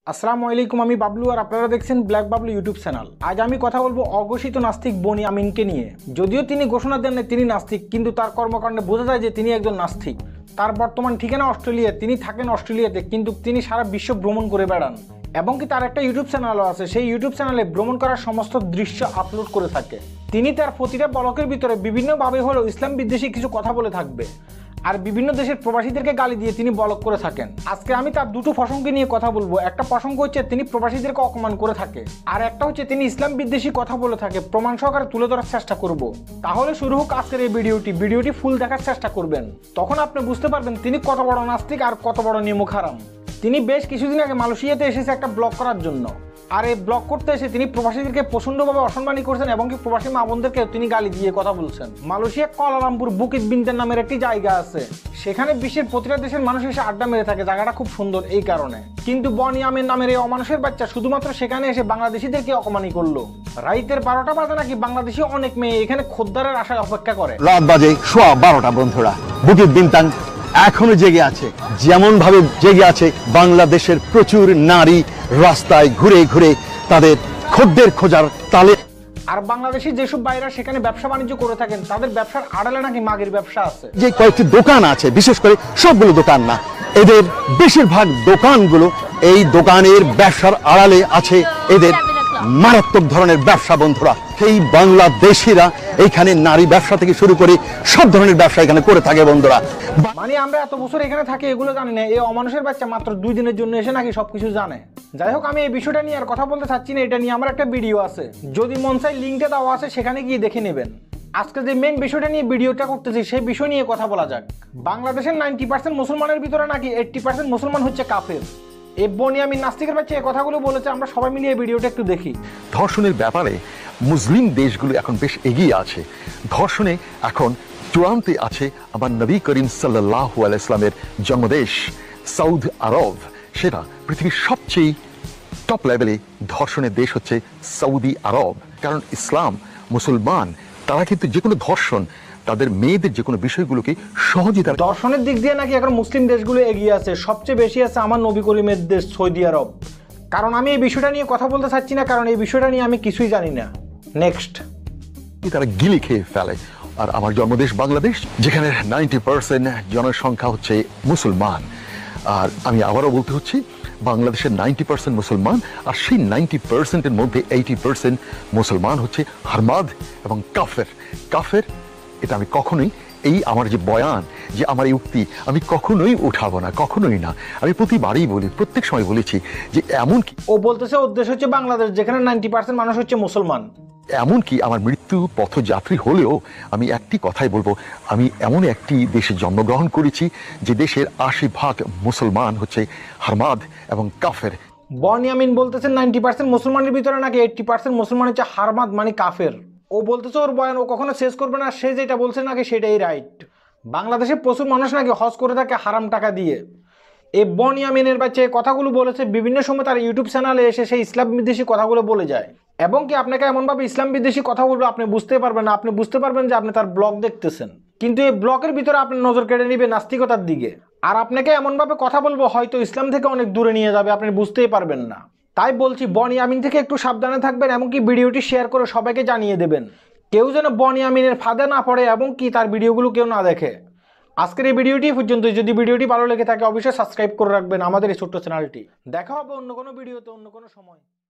আসসালামু আলাইকুম, আমি বাবলু আর আপনারা দেখছেন ব্ল্যাক বাবলু ইউটিউব চ্যানেল। আজ আমি কথা বলবো অঘোষিত নাস্তিক বনি আমিনকে নিয়ে। যদিও তিনি ঘোষণা দেন না তিনি নাস্তিক, কিন্তু তার কর্মকাণ্ডে বোঝা যায় যে তিনি একজন নাস্তিক। তার বর্তমান ঠিকানা অস্ট্রেলিয়া, তিনি থাকেন অস্ট্রেলিয়াতে, কিন্তু তিনি সারা বিশ্ব ভ্রমণ করে বেড়ান এবং কি তার একটা ইউটিউব চ্যানেলও আছে। সেই ইউটিউব চ্যানেলে ভ্রমণ করার সমস্ত দৃশ্য আপলোড করে থাকে। তিনি তার প্রতিটা ব্লগের ভিতরে বিভিন্নভাবে হলেও ইসলাম বিদ্বেষী কিছু কথা বলে থাকবে আর বিভিন্ন দেশের প্রবাসীদেরকে গালি দিয়ে তিনি ব্লগ করে থাকেন। আজকে আমি তার দুটো প্রসঙ্গে নিয়ে কথা বলবো। একটা প্রসঙ্গ হচ্ছে তিনি প্রবাসীদেরকে অপমান করে থাকে, আর একটা হচ্ছে তিনি ইসলাম বিদ্বেষী কথা বলে থাকে। প্রমাণ সহকারে তুলে ধরার চেষ্টা করব। তাহলে শুরু হোক আজকের এই ভিডিওটি ফুল দেখার চেষ্টা করবেন। তখন আপনি বুঝতে পারবেন তিনি কত বড় নাস্তিক আর কত বড় নিমুখ হারাম। তিনি বেশ কিছুদিন আগে মালয়েশিয়াতে এসেছে একটা ব্লগ করার জন্য, আর এই ব্লগ করতে এসে তিনি প্রবাসীদেরকে প্রচণ্ডভাবে অসম্মানী করছেন এবং কি প্রবাসী মা বোনদেরকে তিনি গালি দিয়ে কথা বলছেন। মালয়েশিয়া কুয়ালালামপুর বুকিত বিনতেন নামের একটি জায়গা আছে, সেখানে বিশ্বের প্রতিটা দেশের মানুষ এসে আড্ডা মেরে থাকে। জায়গাটা খুব সুন্দর এই কারণে। কিন্তু বনি আমিন নামের এই অমানুষের বাচ্চা শুধুমাত্র সেখানে এসে বাংলাদেশিদেরকে অপমানি করলো। রাইতের 12টা বাজে নাকি বাংলাদেশি অনেক মেয়ে এখানে খদ্দারের আশায় অপেক্ষা করে। রাত বাজে 12:15 বন্ধুরা, বুকিত বিনতাং এখনো জেগে আছে। যেমন ভাবে জেগে আছে বাংলাদেশের প্রচুর নারী রাস্তায় ঘুরে ঘুরে তাদের খদ্দের খোঁজার তালে। আর বাংলাদেশি যেসব বাইরা সেখানে ব্যবসা বাণিজ্য করে থাকেন, তাদের ব্যবসার আড়ালে নাকি মাগের ব্যবসা আছে। যে কয়েকটি দোকান আছে, বিশেষ করে সবগুলো দোকান না, এদের বেশিরভাগ দোকানগুলো, এই দোকানের ব্যবসার আড়ালে আছে এদের মারাত্মক ধরনের ব্যবসা বন্ধুরা। সেই বাংলাদেশিরা এইখানে নারী ব্যবসা থেকে শুরু করে সব ধরনের ব্যবসা এখানে করে থাকে বন্ধুরা। মানে আমরা এত বছর এখানে থাকি এগুলো জানি না, এই অমানুষের বাচ্চা মাত্র 2 দিনের জন্য এসে নাকি সবকিছু জানে। যাই হোক, আমি এই বিষয়টা নিয়ে আর কথা বলতে চাচ্ছি না। এটা নিয়ে আমার একটা ভিডিও আছে, যদি মন চাই লিঙ্কটা দেওয়া আছে, সেখানে গিয়ে দেখে নেবেন। আজকে যে মেইন বিষয়টা নিয়ে ভিডিওটা করতেছি সেই বিষয় নিয়ে কথা বলা যাক। বাংলাদেশের 90% মুসলমানের ভিতরে নাকি 80% মুসলমান হচ্ছে কাফের। এই বনি আমিন নাস্তিকের বাচ্চা এই কথাগুলো বলেছে। আমরা সবাই মিলিয়ে এই ভিডিওটা একটু দেখি। ধর্ষণের ব্যাপারে মুসলিম দেশগুলো এখন বেশ এগিয়ে আছে। ধর্ষণে এখন চূড়ান্তে আছে আমার নবী করিম সাল্লাল্লাহু আলাইহি সাল্লামের জন্মদেশ সৌদি আরব। সেটা পৃথিবীর সবচেয়ে টপ লেভেলে ধর্ষণের দেশ হচ্ছে সৌদি আরব। কারণ ইসলাম, মুসলমান, তারা কিন্তু যে কোনো ধর্ষণ, তাদের মেয়েদের যে কোনো বিষয়গুলোকে সহজে তারা দর্শনের দিক দিয়ে নাকি এখন মুসলিম দেশগুলো এগিয়ে আছে। সবচেয়ে বেশি আছে আমার নবী করিমের দেশ সৌদি আরব। কারণ আমি এই বিষয়টা নিয়ে কথা বলতে চাচ্ছি না, কারণ এই বিষয়টা নিয়ে আমি কিছুই জানি না। নেক্সট, তারা গিলে খেয়ে ফেলে। আর আমার জন্মদেশ বাংলাদেশ, যেখানে 90% জনসংখ্যা হচ্ছে মুসলমান। আর আমি আবারও বলতে হচ্ছে বাংলাদেশের 90% মুসলমান, আর সেই 90%-এর মধ্যে 80% মুসলমান হচ্ছে হারমাদ এবং কাফের। কাফের এটা আমি কখনোই, এই আমার যে বয়ান, যে আমার এই উক্তি, আমি কখনোই উঠাবো না, কখনোই না। আমি প্রতিবারই বলি, প্রত্যেক সময় বলেছি যে এমনকি ও বলতেছে উদ্দেশ্য হচ্ছে বাংলাদেশ, যেখানে 90% মানুষ হচ্ছে মুসলমান। এমনকি আমার মৃত্যু পথযাত্রী হলেও আমি একটি কথাই বলবো, আমি এমন একটি দেশে জন্মগ্রহণ করেছি যে দেশের 80% মুসলমান হচ্ছে হারমাদ এবং কাফের। বনি আমিন বলতেছেন 90% মুসলমানের ভিতরে নাকি 80% মুসলমান হচ্ছে হারমাদ মানে কাফের। ও বলতেছে ওর বয়ান ও কখনো শেষ করবে না, সে যেটা বলছে নাকি সেটাই রাইট। বাংলাদেশে প্রচুর মানুষ নাকি হজ করে থাকে হারাম টাকা দিয়ে। এই বনি আমিনের বাচ্চা এই কথাগুলো বলেছে বিভিন্ন সময় তার ইউটিউব চ্যানেলে এসে সেই ইসলাম বিদ্বেষী কথাগুলো বলে যায়। এবং কি আপনাকে এমনভাবে ইসলাম বিদ্বেষী কথা বলবে আপনি বুঝতে পারবেন না। আপনি বুঝতে পারবেন যে আপনি তার ব্লগ দেখতেছেন, কিন্তু এই ব্লগের ভিতরে আপনি নজর কেড়ে নিবে নাস্তিকতার দিকে। আর আপনাকে এমনভাবে কথা বলবো হয়তো ইসলাম থেকে অনেক দূরে নিয়ে যাবে, আপনি বুঝতেই পারবেন না। তাই বলছি বনি আমিন থেকে একটু সাবধানে থাকবেন, এমনকি ভিডিওটি শেয়ার করে সবাইকে জানিয়ে দেবেন, কেউ যেন বনি আমিনের ফাঁদে না পড়ে এবং কি তার ভিডিওগুলো কেউ না দেখে। আজকের এই ভিডিওটি পর্যন্ত। যদি ভিডিওটি ভালো লেগে থাকে অবশ্যই সাবস্ক্রাইব করে রাখবেন আমাদের এই ছোট্ট চ্যানেলটি। দেখা হবে অন্য কোনো ভিডিওতে অন্য কোনো সময়।